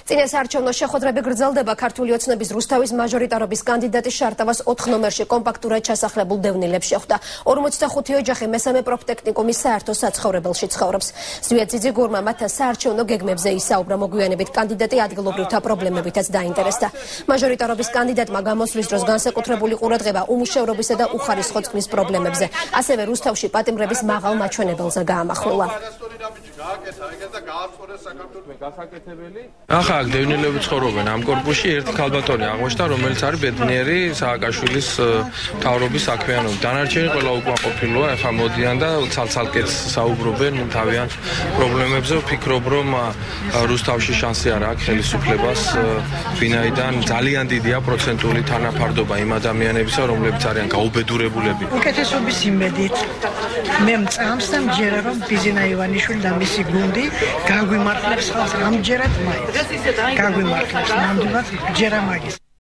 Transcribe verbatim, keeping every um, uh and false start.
წინეს არჩევნო შეხვედრები გრძელდება. ქართული ოცნების რუსთავის მაჟორიტარობის კანდიდატი შარტავას ოთხ ნომერში კომპაქტურად ჩასახლებულ დევნილებს შეხვდა. ორმოცდახუთი ოჯახი მესამე პროფტექნიკუმის საერთო საცხოვრებელში ცხოვრობს. ზვიად ძიძიგურმა მათთან საარჩევნო გეგმებზე ისაუბრა. მოგვიანებით კანდიდატი ადგილობრივთა პრობლემებითაც დაინტერესდა. მაჟორიტარობის კანდიდატმა გამოსვლის დროს განსაკუთრებული ყურადღება უმუშევრობისა და უხარისხო წყლის პრობლემებზე, ასევე რუსთავში პატიმრების მაღალ მაჩვენებელზე გაამახვილა. ახლა დევნილები ცხოვრობენ ამ კორპუსში. ერთი ქალბატონი აღმოჩნდა, რომელიც არის ბედნიერი სააკაშვილის მთავრობის საქმიანობით. დანარჩენი ყველა უკმაყოფილოა. ახლა მოდიან და ცალ-ცალკეც საუბრობენ თავიანთ პრობლემებზე. ვფიქრობ, რომ რუსთავში შანსი არ აქვს ხელისუფლებას, ვინაიდან ძალიან დიდია პროცენტული თანაფარდობა იმ ადამიანებისა, რომლებიც არიან გაუბედურებულები. უკეთესობის იმედით მე მწამს და მჯერა, რომ ბიზინა ივანიშვილი და მისი გუნდი გაგვიმართლებს ხალხს. ამჯერად მაინც გაგვიმართლებს, ნამდვილად მჯერა მაგის.